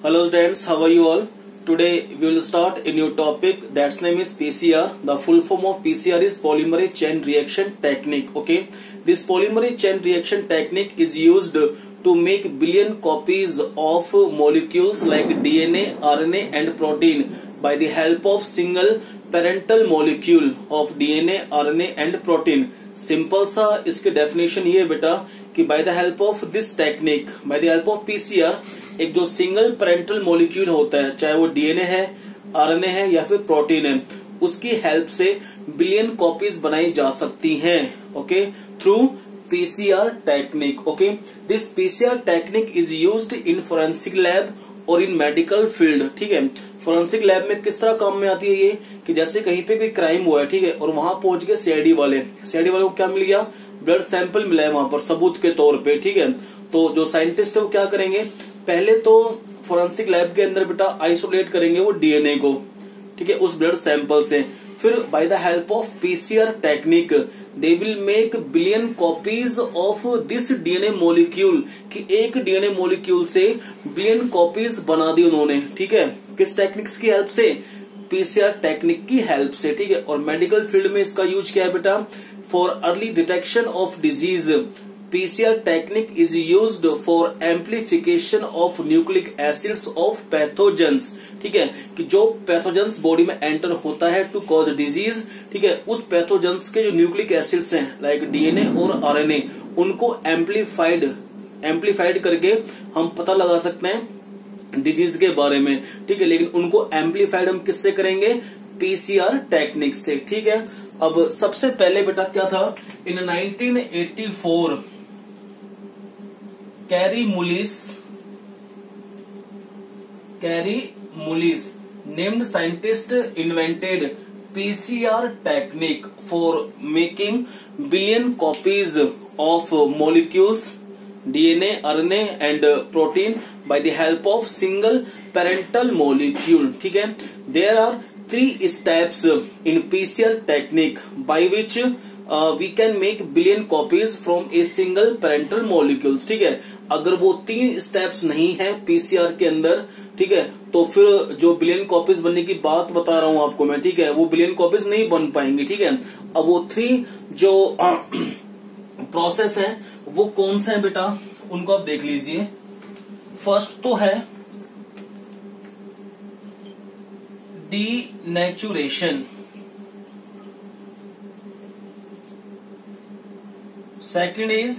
Hello students, how are you all? Today we will start a new topic that's name is PCR. The full form of PCR is polymerase chain reaction technique. Okay, this polymerase chain reaction technique is used to make billion copies of molecules like DNA, RNA and protein by the help of single parental molecule of DNA, RNA and protein. Simple सा इसके definition ये बेटा कि by the help of this technique, by the help of PCR, एक जो single parental molecule होता है, चाहे वो डीएनए है, आरएनए है या फिर प्रोटीन है, उसकी हेल्प से बिलियन कॉपीज बनाई जा सकती हैं. Okay, through PCR technique. Okay, this PCR technique is used in forensic lab और इन मेडिकल फील्ड. ठीक है, फोरेंसिक लैब में किस तरह काम में आती है ये कि जैसे कहीं पे कोई क्राइम हुआ है, ठीक है, और वहां पहुंच गए सीआईडी वाले को क्या मिल गया, ब्लड सैंपल मिला है वहां पर सबूत के तौर पे. ठीक है, तो जो साइंटिस्ट है वो क्या करेंगे, पहले तो फोरेंसिक लैब के अंदर बेटा आइसोलेट करेंगे वो डीएनए को, ठीक है, उस ब्लड सैंपल से. फिर by the help of PCR technique they will make billion copies of this DNA molecule, कि एक डीएनए मॉलिक्यूल से बिलियन कॉपीज बना दी उन्होंने. ठीक है, किस टेक्निक्स की हेल्प से, पीसीआर टेक्निक की हेल्प से. ठीक है, और मेडिकल फील्ड में इसका यूज क्या है बेटा, for early detection of disease. PCR technique is used for amplification of nucleic acids of pathogens. ठीक है, कि जो पैथोजेंस बॉडी में एंटर होता है टू कॉज डिजीज, ठीक है, उस पैथोजेंस के जो न्यूक्लिक एसिड्स हैं लाइक डीएनए और आरएनए, उनको एम्प्लीफाइड करके हम पता लगा सकते हैं डिजीज के बारे में. ठीक है, लेकिन उनको एम्प्लीफाइड हम किससे करेंगे, पीसीआर टेक्निक से. ठीक है, अब सबसे पहले बेटा क्या था, in 1984 Kary Mullis named scientist invented PCR technique for making billion copies of molecules DNA, RNA and protein by the help of single parental molecule. ठीक है, there are 3 steps in PCR technique by which we can make billion copies from a single parental molecule. ठीक है, अगर वो 3 steps नहीं है PCR के अंदर, ठीक है, तो फिर जो बिलियन कॉपीज बनने की बात बता रहा हूं आपको मैं, ठीक है, वो बिलियन कॉपीज नहीं बन पाएंगी. ठीक है, अब वो 3 जो प्रोसेस है वो कौन सा है बेटा, उनको आप देख लीजिए. फर्स्ट तो है denaturation, second is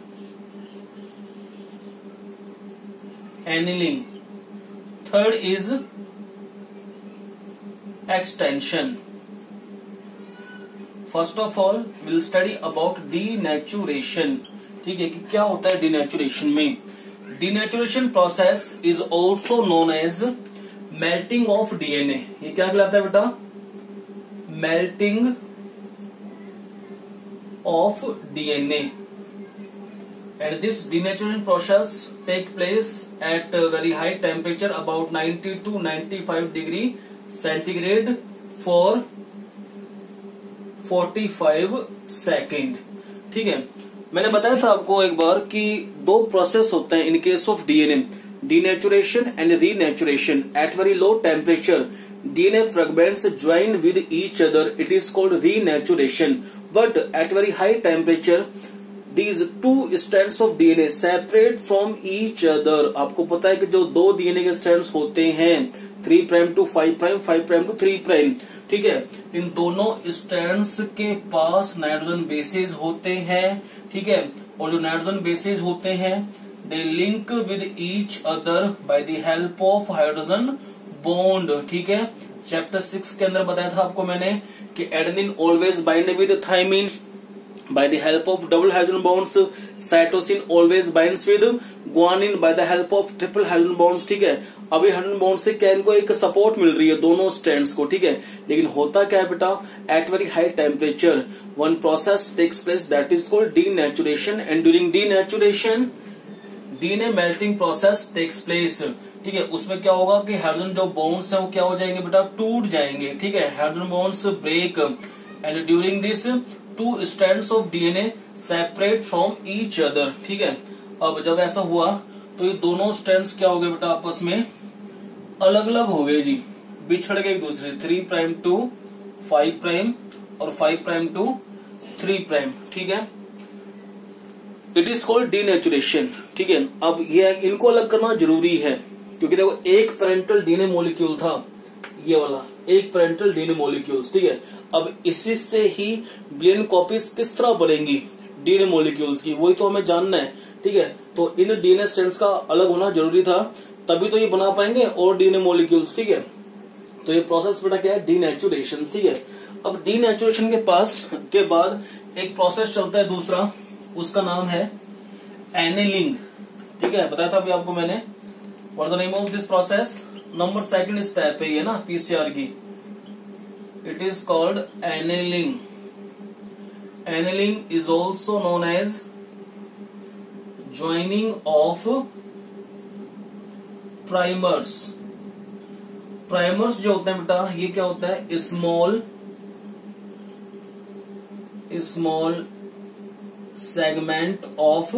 annealing, third is extension. First of all will study about denaturation. ठीक है, कि क्या होता है डीनेचुरेशन में. Denaturation process is also known as melting of DNA. ये क्या कहलाता है बेटा, melting of DNA. And this denaturation process take place at very high temperature about 90 to 95 degree centigrade for 45 second. ठीक है, मैंने बताया था आपको एक बार कि 2 प्रोसेस होते हैं in case of DNA, denaturation and renaturation. At very low temperature DNA fragments join with each other, it is called renaturation. But at very high temperature these 2 strands of DNA separate from each other. आपको पता है कि जो 2 DNA के strands होते हैं 3 prime to 5 prime, 5 prime to 3 prime, ठीक है, इन दोनों स्ट्रैंड्स के पास नाइट्रोजन बेसेस होते हैं. ठीक है, और जो नाइट्रोजन बेसेस होते हैं they link with each other by the help of hydrogen bond. ठीक है, चैप्टर 6 के अंदर बताया था आपको मैंने कि adenine always bind with thymine by the help of double hydrogen bonds. Cytosine always binds with guanine by the help of triple hydrogen bonds. ठीक है, अब ये हाइड्रोजन बॉन्ड से क्या इनको एक सपोर्ट मिल रही है दोनों स्ट्रैंड्स को. ठीक है, लेकिन होता क्या है बेटा, at very high temperature one process takes place that is called denaturation. And during denaturation DNA melting process takes place. ठीक है, उसमें क्या होगा कि हाइड्रोजन जो बॉन्ड्स है वो क्या हो जाएंगे बेटा, टूट जाएंगे. ठीक है, hydrogen bonds break and during this 2 strands of DNA separate from each other. ठीक है, अब जब ऐसा हुआ तो ये दोनों स्ट्रैंड्स क्या हो गए बेटा, आपस में अलग अलग हो गए जी, बिछड़ गए एक दूसरे, 3 प्राइम टू 5 प्राइम और 5 प्राइम टू 3 प्राइम। ठीक है, इट इज कॉल्ड डीनेचुरेशन। ठीक है, अब ये इनको अलग करना जरूरी है क्योंकि देखो एक पेरेंटल डीएनए मॉलिक्यूल था, ये वाला एक पेरेंटल डीएनए मॉलिक्यूल्स। ठीक है, अब इसी से ही बिलियन कॉपीज किस तरह बनेंगी डीएनए मॉलिक्यूल्स की, वही तो हमें जानना है। ठीक है, तो इन डीएनए स्ट्रैंड्स का अलग होना जरूरी था, तभी तो ये बना पाएंगे और डीएनए मॉलिक्यूल्स। ठीक है, तो ये प्रोसेस बेटा क्या है, डीनेचुरेशन। ठीक है, अब डीनेचुरेशन के बाद एक प्रोसेस चलता है दूसरा, उसका नाम है एनेलिंग। ठीक है, बताया था अभी आपको मैंने, what the name of this process, number second step है ये ना पीसीआर की, it is called annealing. Annealing is also known as joining of primers. Primers जो होते हैं बेटा, ये क्या होता है, small segment of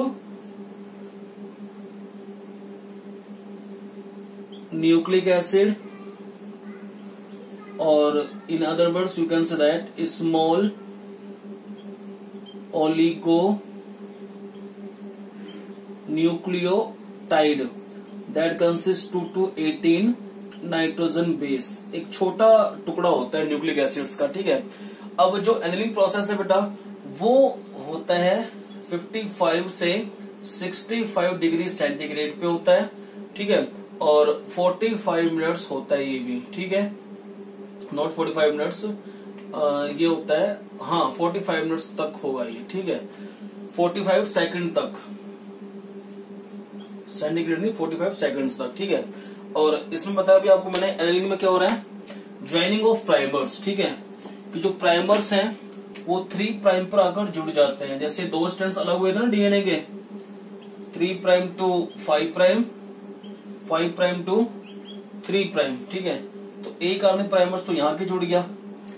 nucleic acid, और in other words you can say that small oligo nucleotide that consist 2 to 18 nitrogen base. एक छोटा टुकड़ा होता है न्यूक्लिक एसिड्स का। ठीक है, अब जो एनेलिंग प्रोसेस है बेटा, वो होता है 55 से 65 डिग्री सेंटीग्रेड पे होता है। ठीक है, और 45 मिनट्स होता है ये भी। ठीक है, नॉट 45 मिनट्स, ये होता है, हाँ 45 मिनट्स तक होगा ये। ठीक है, 45 सेकंड तक, सेंटीग्रेड नहीं 45 सेकंड्स तक। ठीक है, और इसमें बताया भी आपको मैंने, एनेलिंग में क्या हो रहा है, ज्वाइनिंग ऑफ प्राइमर्स। ठीक है, कि जो प्राइमर्स हैं वो 3 प्राइम पर आकर जुड़ जाते हैं। जैसे 2 स्ट्रैंड्स अलग हुए थे ना डीएनए के, 3 prime to 5 prime, 5 prime to 3 prime. ठीक है, तो एक आने प्राइमर्स तो यहाँ के जुड़ गया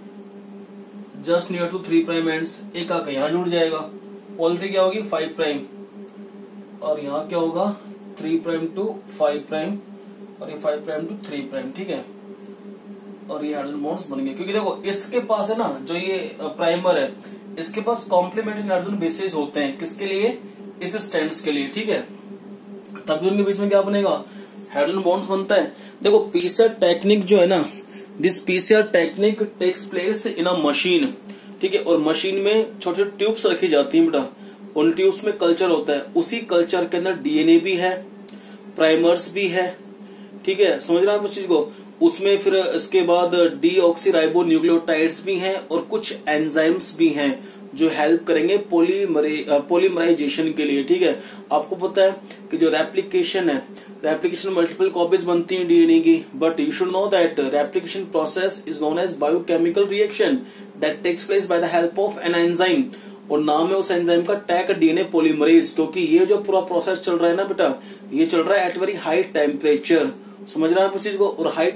just near to 3 prime ends, एक आकर यहाँ जुड़ जाएगा, पॉलिटी क्या होगी 5 प्राइम, और यहाँ क्या होगा 3 प्राइम टू 5 प्राइम, और ये 5 प्राइम टू 3 प्राइम। ठीक है, और ये हाइड्रोजन बॉन्ड्स बन गए, क्योंकि देखो इसके पास है ना, जो ये प्राइमर है, इसके पास कॉम्प्लीमेंट्री हाइड्रोजन बेसेस होते हैं, किसके लिए, इस स्ट्रैंड्स के लिए। ठीक है, तभी उनके बीच में क्या बनेगा, हाइड्रोजन बॉन्ड्स बनता है। देखो पीसीआर टेक्निक जो है ना, this PCR technique takes place in a machine. ठीक है, और मशीन में छोटे छोटे ट्यूब्स रखी जाती है बेटा, उन ट्यूब्स में कल्चर होता है, उसी कल्चर के अंदर डीएनए भी है, प्राइमर्स भी है। ठीक है, समझ रहे हैं आप उस चीज को, उसमें फिर इसके बाद डीऑक्सीराइबो न्यूक्लियोटाइड्स भी हैं और कुछ एंजाइम्स भी हैं जो हेल्प करेंगे पॉलीमराइजेशन के लिए। ठीक है, आपको पता है कि जो रेप्लिकेशन है, रेप्लिकेशन मल्टीपल कॉपीज बनती हैं डीएनए की, but you should know that replication process is known as biochemical reaction that takes place by the help of an enzyme, और नाम है उस एंजाइम का टैक डीएनए पॉलीमरेज। क्योंकि ये जो पूरा प्रोसेस चल रहा है ना बेटा, ये चल रहा है एट वेरी हाई टेम्परेचर, समझ रहे हैं आप उस चीज को, और हाई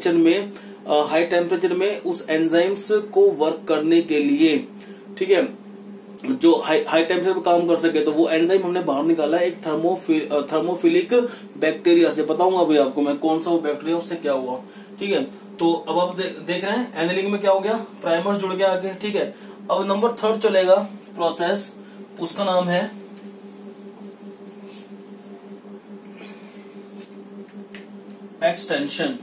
टेम्परेचर में उस एंजाइम्स को वर्क करने के लिए, ठीक है, जो हाई टेम्परेचर पर काम कर सके, तो वो एंजाइम हमने बाहर निकाला एक थर्मोफिलिक बैक्टीरिया से। बताऊंगा अभी आपको मैं कौन सा वो बैक्टीरिया, उससे क्या हुआ। ठीक है, तो अब आप देख रहे हैं एनेलिंग में क्या हो गया, प्राइमर जुड़ गया आगे। ठीक है, अब नंबर 3 चलेगा प्रोसेस, उसका नाम है extension.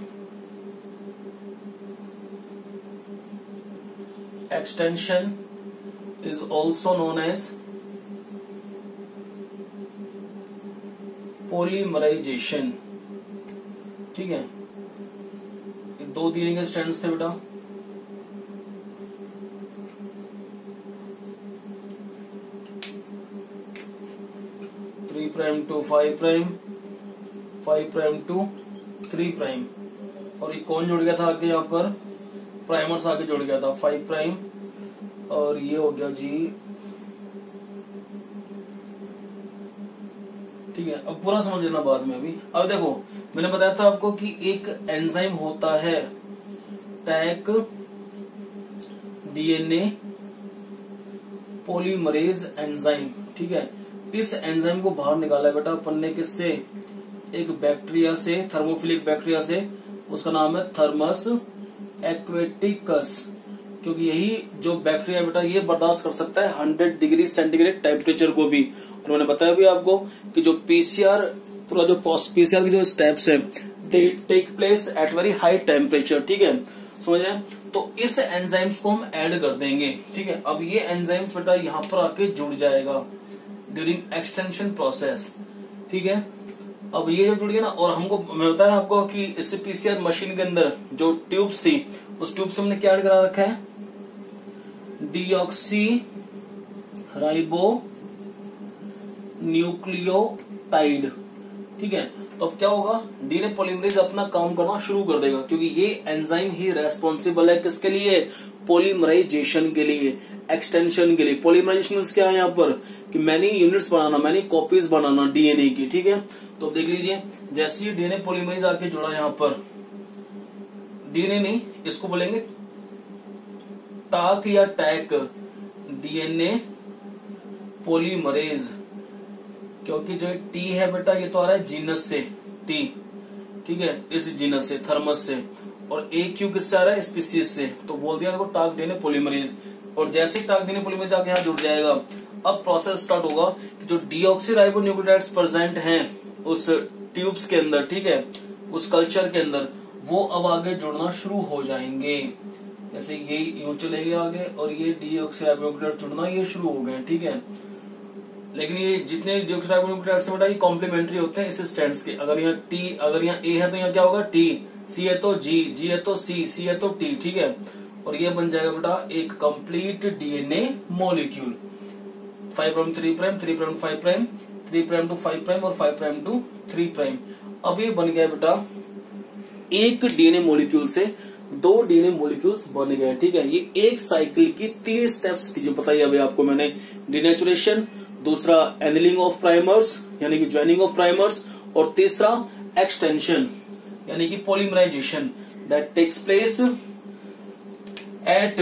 Extension is also known as polymerization। ठीक है, ये 2 डीएनए के स्ट्रैंड्स थे बेटा, three prime to 5 prime, 5 prime to 3 prime, और ये कौन जुड़ गया था आगे, यहाँ पर प्राइमर्स आगे जुड़ गया था 5 प्राइम, और ये हो गया जी। ठीक है, अब पूरा समझ लेना बाद में। अभी अब देखो मैंने बताया था आपको कि एक एंजाइम होता है टैक डीएनए पॉलीमरेज एंजाइम। ठीक है, इस एंजाइम को बाहर निकाला बेटा अपन ने, किससे, एक बैक्टीरिया से, थर्मोफिलिक बैक्टीरिया से, उसका नाम है थर्मस एक्वेटिकस, क्योंकि यही जो बैक्टीरिया बेटा ये बर्दाश्त कर सकता है 100 डिग्री सेंटीग्रेड टेम्परेचर को भी। और मैंने बताया भी आपको कि जो पीसीआर पूरा जो पीसीआर की जो स्टेप्स है they take place at very high temperature, ठीक है, समझ रहे हैं। तो इस एंजाइम्स को हम ऐड कर देंगे, ठीक है। अब ये एंजाइम्स बेटा यहाँ पर आके जुड़ जाएगा ड्यूरिंग एक्सटेंशन प्रोसेस, ठीक है। अब ये जब जुड़ गया ना, और हमको मैं बताया आपको कि इस पीसीआर मशीन के अंदर जो ट्यूब्स थी उस ट्यूब से हमने क्या ऐड करा रखा है, डीऑक्सी राइबो न्यूक्लियोटाइड, ठीक है। तो अब क्या होगा, डीएनए पॉलीमरेज अपना काम करना शुरू कर देगा, क्योंकि ये एंजाइम ही रेस्पॉन्सिबल है किसके लिए, पॉलीमराइजेशन के लिए, एक्सटेंशन के लिए। पॉलीमराइजेशन मीन्स क्या है यहाँ पर कि मैनी यूनिट्स बनाना, मैनी कॉपीज बनाना डीएनए की, ठीक है। तो देख लीजिए जैसे ही डीएनए पॉलीमरेज आके जुड़ा यहाँ पर, डीएनए नहीं इसको बोलेंगे टाक या टैक, डीएनए पॉलीमरेज, क्योंकि जो टी है बेटा ये तो आ रहा है जीनस से, टी, ठीक है, इस जीनस से, थर्मस से, और ए क्यू किससे आ रहा है, स्पीसीज से। तो बोल दिया को टाक डीएनए पॉलीमरेज। और जैसे ही टाक डीएनए पॉलीमरेज आके यहाँ जुड़ जाएगा, अब प्रोसेस स्टार्ट होगा कि जो डीऑक्सीराइबोन्यूक्लियोटाइड्स प्रेजेंट हैं उस ट्यूब्स के अंदर, ठीक है, उस कल्चर के अंदर, वो अब आगे जुड़ना शुरू हो जाएंगे। जैसे ये यूं चलेंगे आगे और ये डीऑक्सीराइबोन्यूक्लियोटाइड जुड़ना ये शुरू हो गए, ठीक है। लेकिन ये जितने डीऑक्सीराइबोन्यूक्लियोटाइड्स बेटा ये कॉम्प्लीमेंट्री होते हैं इस स्टैंड्स के। अगर यहाँ टी, अगर यहाँ ए है तो यहाँ क्या होगा, टी, सी है तो जी, जी है तो सी, सी है तो टी, ठीक है। और ये बन जाएगा बेटा एक complete DNA molecule, 5 prime 3 prime 3 prime 5 prime 3 prime to 5 prime और 5 प्राइम टू 3 प्राइम। अब ये बन गया बेटा एक डीएनए मॉलिक्यूल से 2 डीएनए मॉलिक्यूल्स बन गए, ठीक है। ये एक साइकिल की 3 स्टेप्स थी जो बताई अभी आपको मैंने, डिनेचुरेशन, दूसरा एनिलिंग ऑफ प्राइमर्स यानी कि ज्वाइनिंग ऑफ प्राइमर्स, और तीसरा एक्सटेंशन यानी कि polymerization that takes place at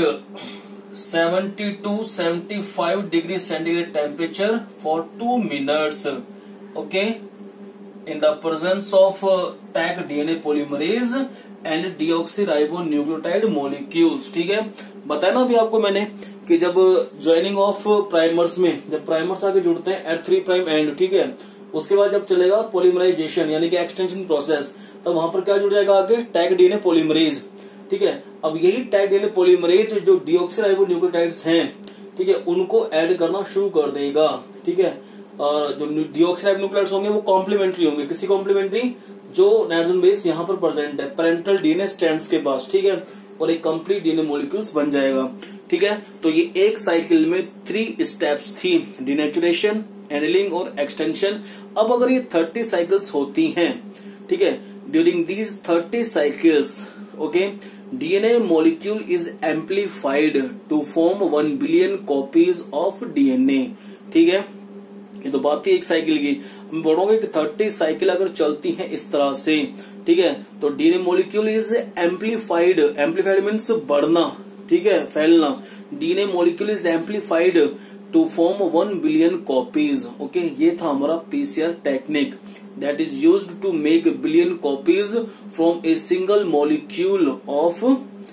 70 to 75 degree centigrade temperature for 2 minutes, okay, in the presence of Taq DNA polymerase and deoxyribonucleotide molecules, ठीक है। बताया ना अभी आपको मैंने कि जब ज्वाइनिंग ऑफ प्राइमर्स में, जब प्राइमर्स आगे जुड़ते हैं एट 3 प्राइम एंड, ठीक है, उसके बाद जब चलेगा पॉलीमराइजेशन यानी कि एक्सटेंशन प्रोसेस, तब वहां पर क्या जुड़ जाएगा आगे, टैग डीएनए पॉलीमरेज, ठीक है। अब यही टैग डीएनए पॉलीमरेज जो डीऑक्सीराइबोन्यूक्लियोटाइड्स हैं, ठीक है, उनको ऐड करना शुरू कर देगा, ठीक है। और जो डीऑक्सीराइबोन्यूक्लियोटाइड्स होंगे वो कॉम्प्लीमेंट्री होंगे, किसी कॉम्प्लीमेंट्री, जो नाइट्रोजन बेस यहाँ पर प्रेजेंट है पेरेंटल डीएनए स्ट्रैंड्स के पास, ठीक है, और एक कंप्लीट डीएनए मॉलिक्यूल्स बन जाएगा, ठीक है। तो ये एक साइकिल में 3 स्टेप्स थी, डिनेचुरेशन, एनिलिंग और एक्सटेंशन। अब अगर ये 30 साइकिल्स होती हैं, ठीक है, during these 30 cycles, okay, DNA molecule is amplified to form 1 billion copies of DNA, ठीक है। ये तो बात थी एक साइकिल की। हम बोलोगे कि 30 साइकिल अगर चलती हैं इस तरह से, ठीक है, तो DNA molecule is amplified, amplified means बढ़ना, ठीक है, फैलना। DNA molecule is amplified to form 1 billion copies, okay. ये था हमारा PCR technique that is used to make billion copies from a single molecule of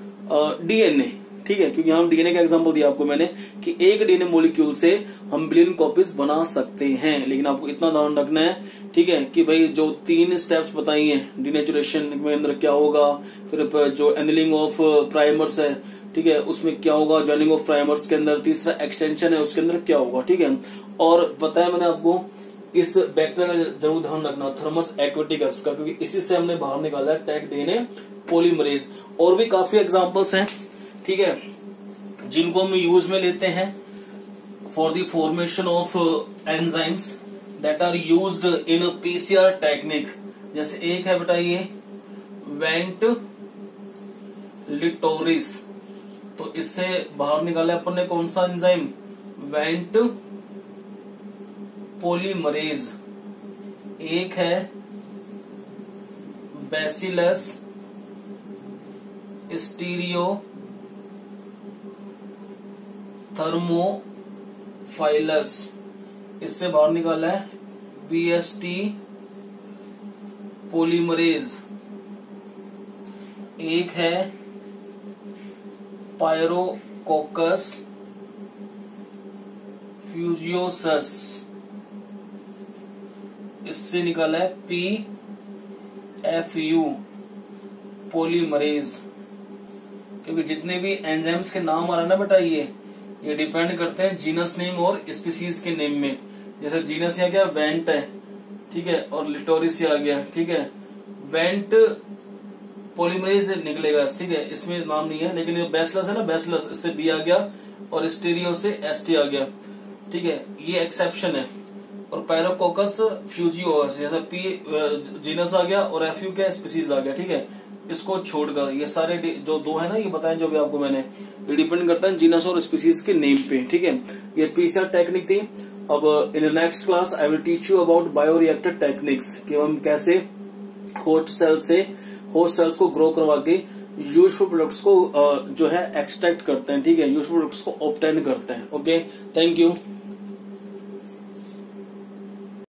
DNA, ठीक है, क्योंकि हम डीएनए का एग्जांपल दिया आपको मैंने कि एक डीएनए मॉलिक्यूल से हम बिलियन कॉपीज बना सकते हैं। लेकिन आपको इतना ध्यान रखना है, ठीक है, कि भाई जो 3 स्टेप्स बताई हैं, डिनेचुरेशन में अंदर क्या होगा, फिर जो एनिलिंग ऑफ प्राइमर्स है, ठीक है, उसमें क्या होगा, ज्वाइनिंग ऑफ प्राइमर्स के अंदर, तीसरा एक्सटेंशन है उसके अंदर क्या होगा, ठीक है। और बताया मैंने आपको इस बैक्टीरिया का जरूर ध्यान रखना, थर्मस एक्वेटिकस का, क्योंकि इसी से हमने बाहर निकाला है टैग डीएनए पॉलीमरेज। और भी काफी एग्जांपल्स हैं, ठीक है, जिनको हम यूज में लेते हैं for the formation of enzymes that are used in PCR technique. जैसे एक है बेटा ये वेंट लिटोरिस, तो इससे बाहर निकाला अपन ने कौन सा एंजाइम, वेंट पॉलीमरेज। एक है बैसिलस स्टीरियो थर्मोफाइलस, इससे बाहर निकाला है बीएसटी पॉलीमरेज। एक है पायरोकोकस फ्यूजियोसस, इससे निकाला है PFU पॉलीमरेज। क्योंकि जितने भी एंजाइम्स के नाम आ रहा है ना बेटा, ये डिपेंड करते हैं जीनस नेम और स्पीसीज के नेम में। जैसे जीनस यहाँ क्या वेंट है, ठीक है, और लिटोरिस आ गया, ठीक है, वेंट पॉलीमरेज निकलेगा, ठीक है, इसमें नाम नहीं है। लेकिन ये बैसिलस है ना, बैसिलस, इससे बी आ गया और स्टीरियो से ST आ गया, ठीक है, ये एक्सेप्शन है। और पायरोकोकस फ्यूजियोस जैसा P जीनस आ गया और FU क्या स्पीसीज आ गया, ठीक है। इसको छोड़कर ये सारे जो दो है ना, ये बताएं जो भी आपको मैंने, ये डिपेंड करता है जीनस और स्पीसीज के नेम पे, ठीक है। ये PCR टेक्निक थी। अब in next class I will teach you about bioreactor techniques, कि हम कैसे होस्ट सेल्स को ग्रो करवा के यूजफुल प्रोडक्ट्स को जो है एक्सट्रैक्ट करते हैं, ठीक है, यूजफुल प्रोडक्ट्स को ऑब्टेन करते हैं। Okay, thank you.